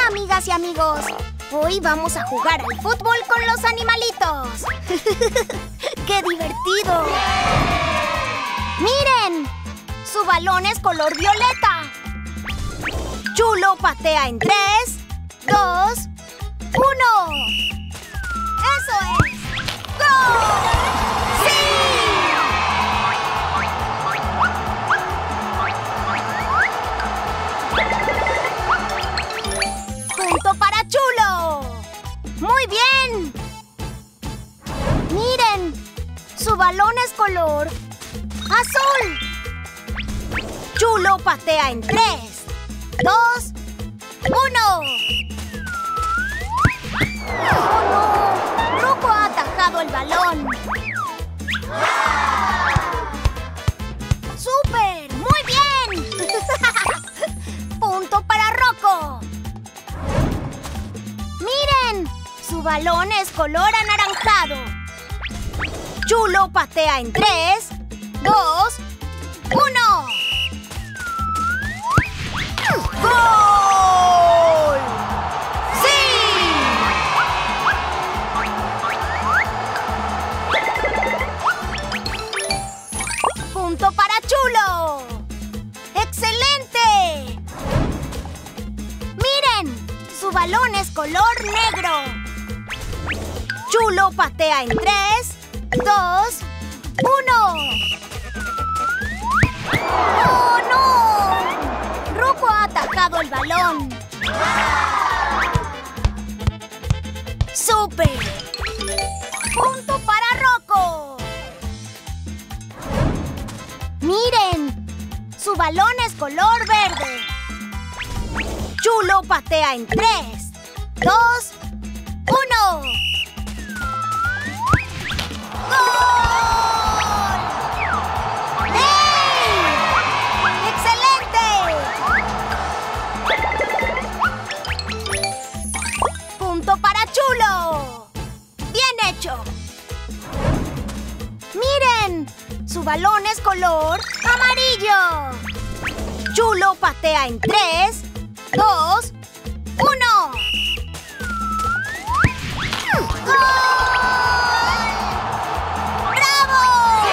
amigas y amigos. Hoy vamos a jugar al fútbol con los animalitos. ¡Qué divertido! ¡Miren! Su balón es color violeta. Chulo patea en 3, 2, 1. ¡Eso es! ¡Gol! ¡Sí! ¡Punto para Chulo! ¡Muy bien! ¡Miren! Su balón es color azul. Chulo patea en 3, 2, 1. ¡Oh, no! Rocco ha atajado el balón. ¡Súper! ¡Muy bien! ¡Punto para Rocco! ¡Miren! Su balón es color anaranjado. Chulo patea en 3, 2, 1. ¡Gol! ¡Sí! ¡Punto para Chulo! ¡Excelente! ¡Miren! Su balón es color negro. Chulo patea en 3, 2, 1. ¡Oh, no! Rocco ha atajado el balón. ¡Súper! ¡Punto para Rocco! ¡Miren! Su balón es color verde. Chulo patea en 3, 2, 1. ¡Gol! ¡Hey! ¡Excelente! ¡Punto para Chulo! ¡Bien hecho! ¡Miren! Su balón es color amarillo. Chulo patea en 3, 2, 1. ¡Gol! ¡Bravo!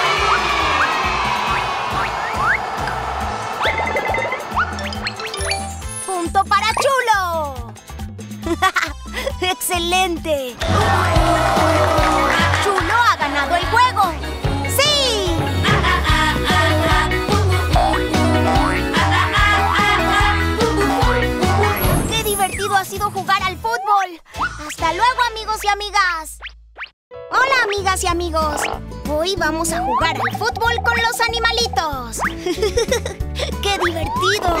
¡Punto para Chulo! ¡Excelente! ¡Chulo ha ganado el juego! ¡Sí! ¡Qué divertido ha sido jugar al fútbol! ¡Hasta luego, amigos y amigas! ¡Hola, amigas y amigos! Hoy vamos a jugar al fútbol con los animalitos. ¡Qué divertido!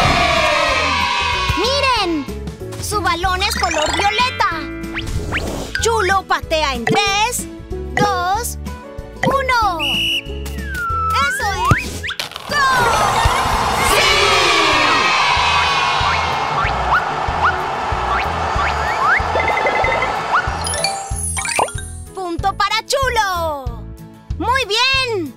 ¡Miren! Su balón es color violeta. Chulo patea en 3, 2, 1. ¡Eso es! ¡Gol! ¡Sí! ¡Punto para Chulo! ¡Muy bien!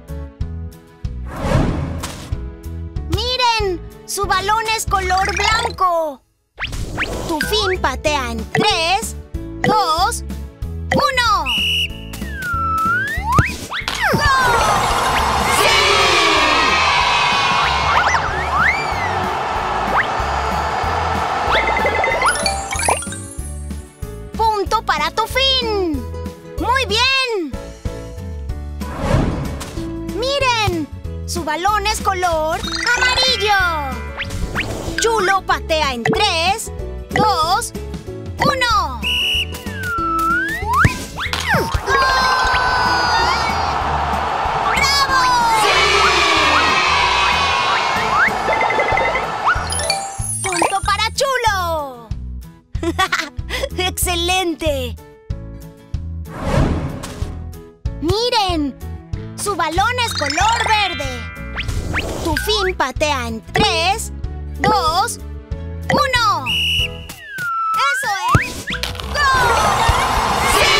¡Miren! Su balón es color blanco. Tufín patea en 3, 2, 1. ¡Gol! ¡Sí! ¡Punto para Tufín! ¡Muy bien! ¡Miren! Su balón es color amarillo. Chulo patea en 3, 2, 1. ¡Bravo! ¡Punto para Chulo! ¡Excelente! ¡Miren! Su balón es color verde. Tufín patea en 3, 2, 1. ¡Eso es! ¡Gol! ¡Sí!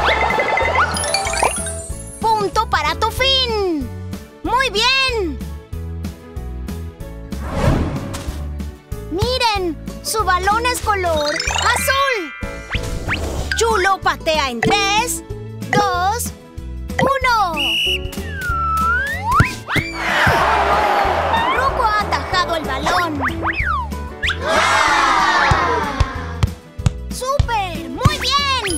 Punto para Tufín. ¡Muy bien! Su balón es color azul. Chulo patea en 3, 2, 1. Rocco ha atajado el balón. ¡Súper! ¡Muy bien!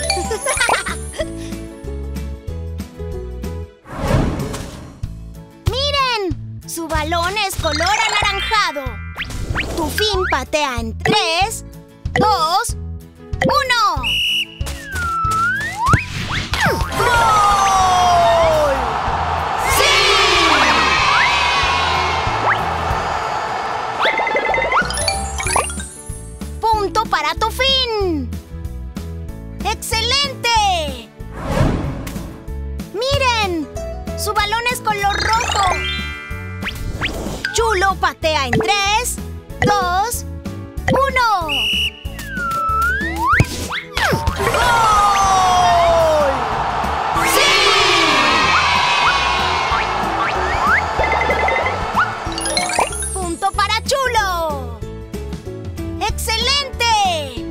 ¡Miren! Su balón es color anaranjado. Tufín patea en 3, 2, 1. ¡Gol! ¡Sí! ¡Punto para Tufín! ¡Excelente! ¡Miren! Su balón es color rojo. Chulo patea en 3, 2, 1. ¡Gol! ¡Sí! ¡Punto para Chulo! ¡Excelente!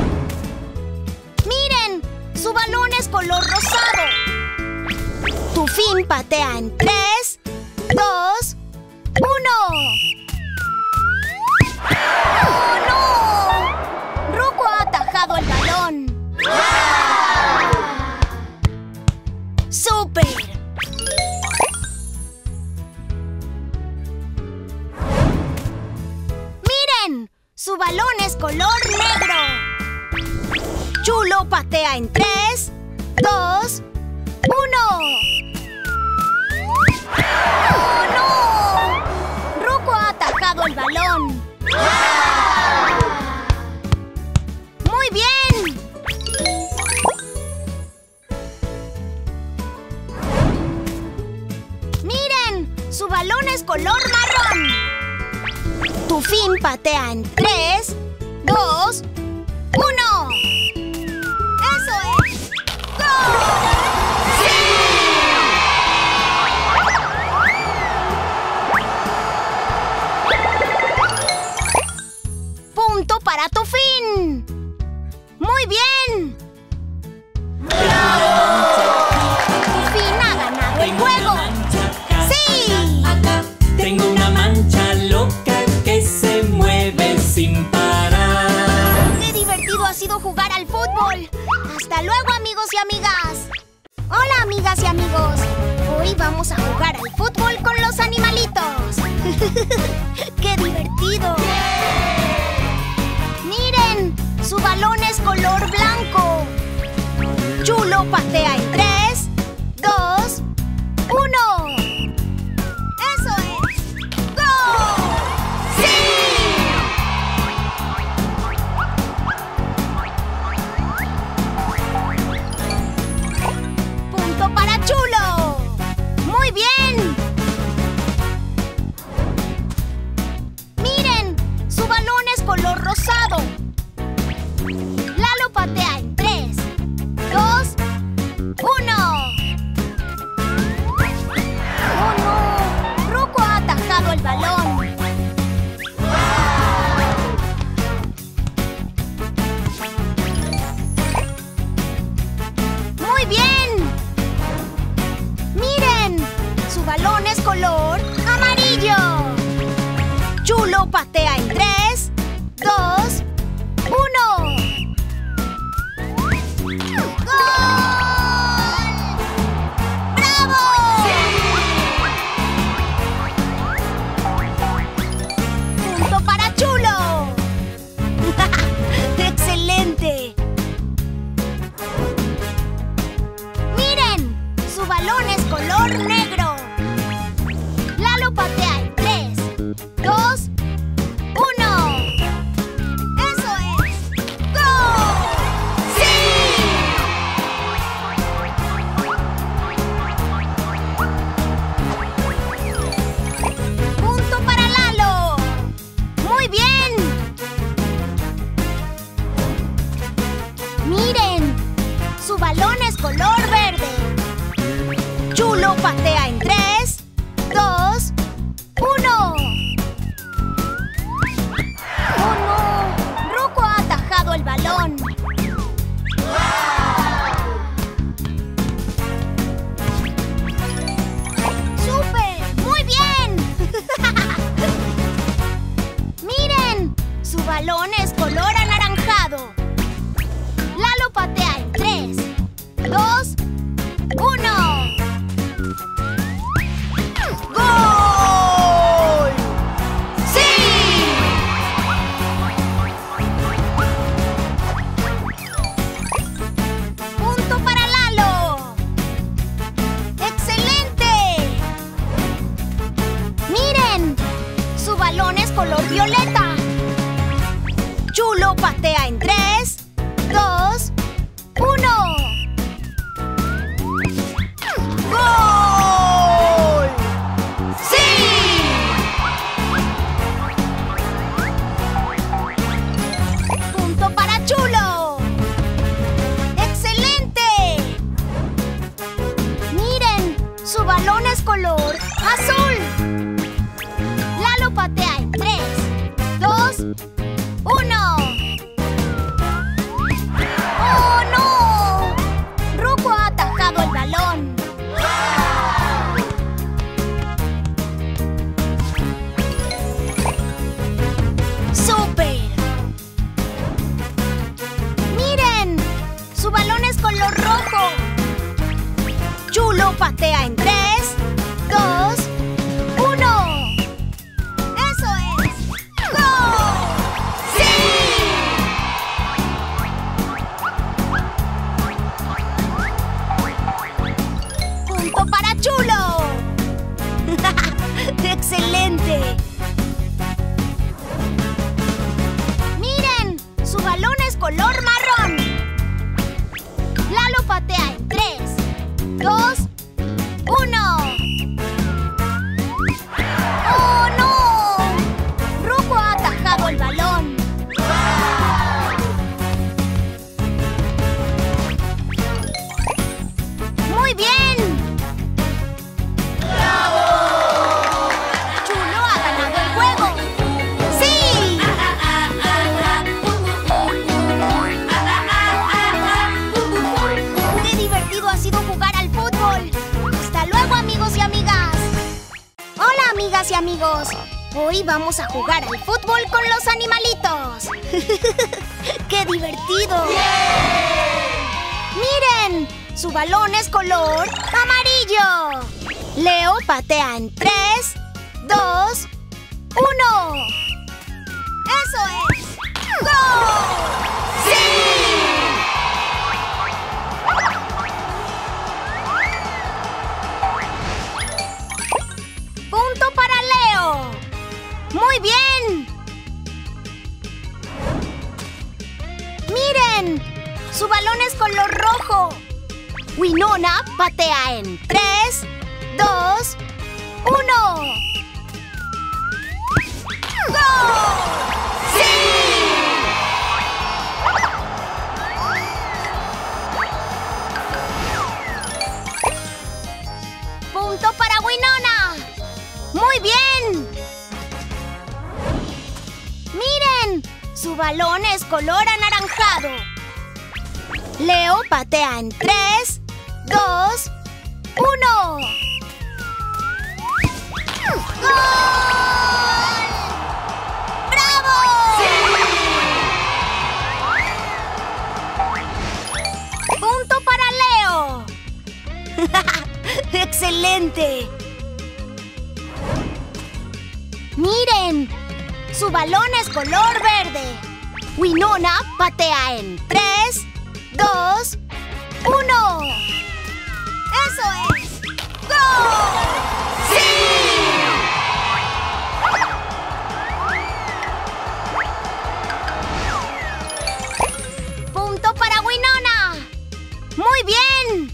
¡Miren! Su balón es color rosado. Tufín patea en 3, 2, 1. ¡Oh, no! Rocco ha atajado el balón. ¡Súper! ¡Miren! Su balón es color negro. Chulo patea en 3, 2, 1. ¡Oh, no! Rocco ha atajado el balón. ¡Muy bien! ¡Miren! Su balón es color marrón. Tufín patea en 3, 2, 1. ¡Eso es! ¡Gol! ¡Sí! ¡Punto para Tufín! ¡Muy bien! ¡Bravo! Tufín ha ganado el juego. ¡Sí! Tengo una mancha loca que se mueve sin parar. ¡Qué divertido ha sido jugar al fútbol! ¡Hasta luego, amigos y amigas! ¡Hola, amigas y amigos! Hoy vamos a jugar al fútbol con los animalitos. ¡Qué divertido! ¡Miren! Su balón es color blanco. Chulo patea en 3, 2, 1. ¡Eso es! ¡Gol! ¡Sí! ¡Punto para Chulo! ¡Muy bien! ¡Miren! Su balón es color rosado. Lalo patea en 3, 2, 1. ¡Oh, no! Rocco ha atajado el balón. ¡Muy bien! ¡Miren! Su balón es color amarillo. Chulo patea en 3, 2, 1. ¡Gol! ¡Bravo! ¡Punto para Chulo! ¡Excelente! ¡Miren! Su balón es color negro. Lalo patea en 3, 2, color violeta. Chulo patea en 3, 2, 1. ¡Gol! ¡Sí! Punto para Chulo. ¡Excelente! Miren, su balón es color azul. Lalo patea en 3, 2, 1. ¡Oh, no! Rocco ha atajado el balón. ¡Súper! ¡Miren! Su balón es color rojo. Chulo patea en 3, 2, 1. ¡Eso es! ¡Gol! ¡Sí! ¡Punto para Chulo! ¡Excelente! Miren, su balón es color marrón. Lalo patea en 3, 2, 1. ¡Oh, no! Rocco ha atajado el balón. ¡Muy bien! ¡Chulo ha ganado el juego! ¡Sí! ¡Qué divertido ha sido jugar al fútbol! ¡Hasta luego, amigos y amigas! ¡Hola, amigas y amigos! Hoy vamos a jugar al fútbol con los animalitos. ¡Qué divertido! ¡Miren! Su balón es color amarillo. Leo patea en 3, 2, 1. ¡Eso es! ¡Gol! ¡Sí! ¡Punto para Leo! ¡Muy bien! ¡Miren! Su balón es color rojo. Winona patea en 3, 2, 1. ¡Gol! ¡Sí! ¡Punto para Winona! ¡Muy bien! ¡Miren! Su balón es color anaranjado. Leo patea en 3, 2, 1. ¡Gol! ¡Bravo! ¡Sí! ¡Punto para Leo! ¡Excelente! ¡Miren! Su balón es color verde. Winona patea en 3, 2, 1. ¡Eso es! ¡Gol! ¡Sí! ¡Punto para Winona! ¡Muy bien!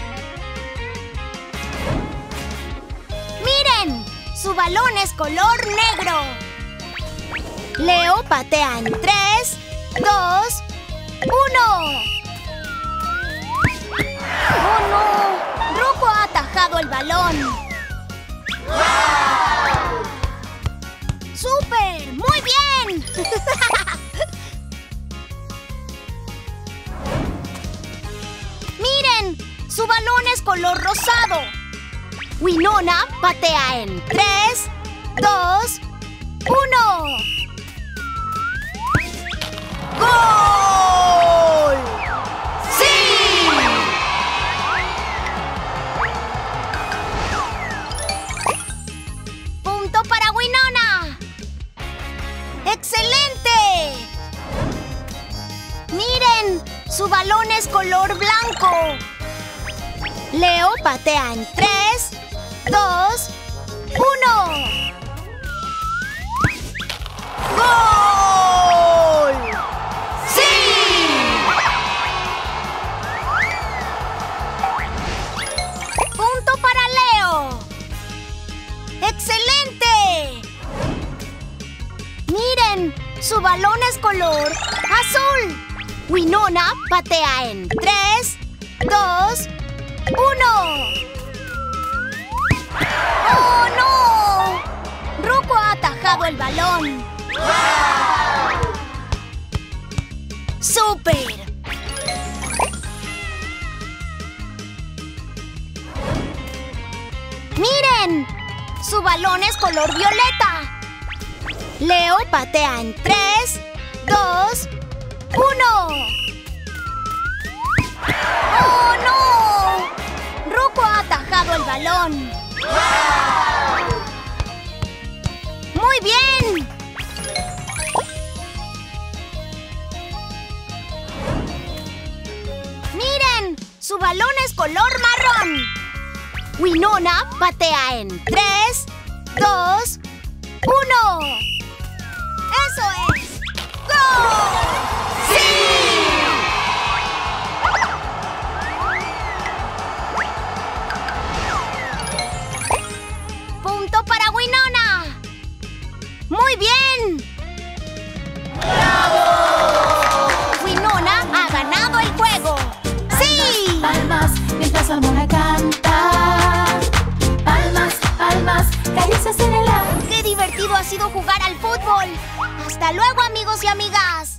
¡Miren! Su balón es color negro. Leo patea en 3, 2, 1. ¡Oh, no! Rocco ha atajado el balón. ¡Súper! ¡Muy bien! ¡Miren! Su balón es color rosado. Winona patea en 3, 2, 1. ¡Gol! ¡Sí! ¡Punto para Winona! ¡Excelente! ¡Miren! Su balón es color blanco. Leo patea en 3, 2, 1. Su balón es color azul. Winona patea en 3, 2, 1. ¡Oh, no! Rocco ha atajado el balón. ¡Súper! ¡Miren! Su balón es color violeta. Leo patea en 3, 2, 1. ¡Oh, no! Rocco ha atajado el balón. ¡Muy bien! ¡Miren! Su balón es color marrón. Winona patea en 3, 2, 1. ¡Eso es! ¡Gol! ¡Sí! ¡Punto para Winona! ¡Muy bien! ¡Bravo! Winona ha ganado el juego. ¡Sí! Palmas mientras la mona canta. Palmas, palmas, caricias en el aire. ¡Qué divertido ha sido jugar al fútbol! ¡Hasta luego, amigos y amigas!